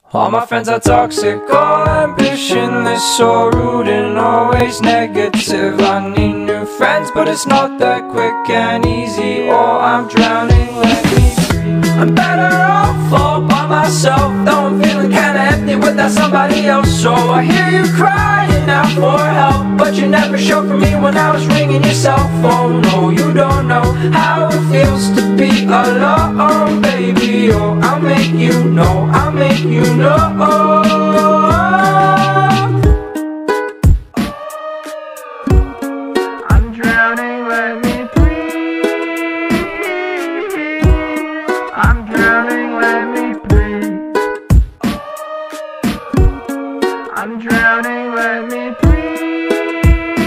All my friends are toxic, all ambitionless, so rude and always negative. I need new friends, but it's not that quick and easy, or I'm drowning, let me free. I'm better off all by myself, though I'm feeling kinda empty without somebody else. So I hear you crying out for help, but you never showed for me when I was ringing your cell phone. No, you don't know how it feels to be alone, baby. Oh, I'll make you know, I'll make you know. I'm drowning, let me breathe. I'm drowning, let me breathe. I'm drowning, let me breathe.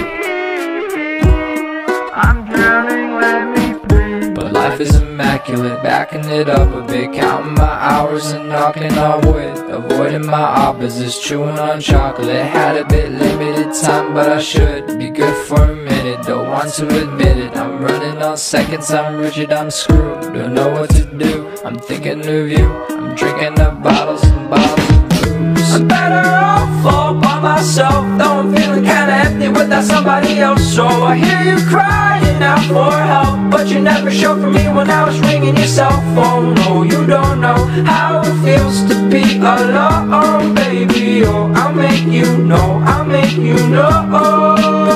I'm drowning, let me breathe. But life is immaculate, backing it up a bit, counting my hours and knocking on wood, avoiding my opposites, chewing on chocolate. Had a bit limited time, but I should be good for a minute. Don't want to admit it, I'm running on seconds, I'm rigid, I'm screwed. Don't know what to do, I'm thinking of you. I'm drinking up bottles and bottles of booze. I'm better off all by myself, though I'm feeling kinda empty without somebody else. So I hear you crying out for help, but you never showed for me when I was ringing your cell phone. No, you don't know how it feels to be alone, baby. Oh, I'll make you know, I'll make you know.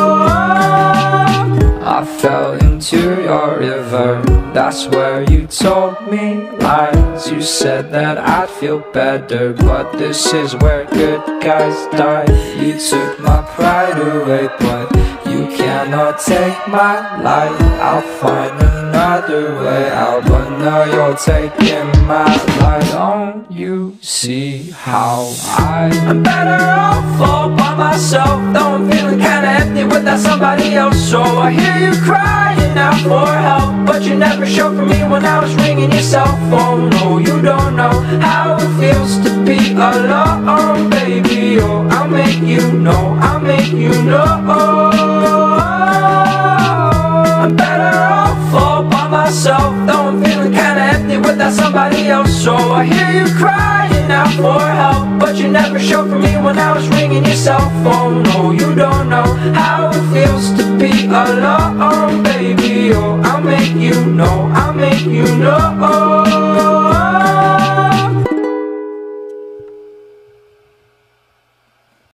I fell into your river, that's where you told me lies. You said that I'd feel better, but this is where good guys die. You took my pride away, but you cannot take my life. I'll find another way out, but now you're taking my life. Don't you see how I'm better off all by myself, though I'm feeling kinda empty without somebody else. So I hear you crying out for help, but you never showed for me when I was ringing your cell phone. No, you don't know how it feels to be alone, baby. Oh, I'll make you know, I'll make you know. I'm better off all by myself, though I'm feeling kinda empty without somebody else. So I hear you crying out for help, but you never showed for me when I was ringing your cell phone. No, you don't know how it feels to be alone, baby. Oh, I'll make you know, I'll make you know.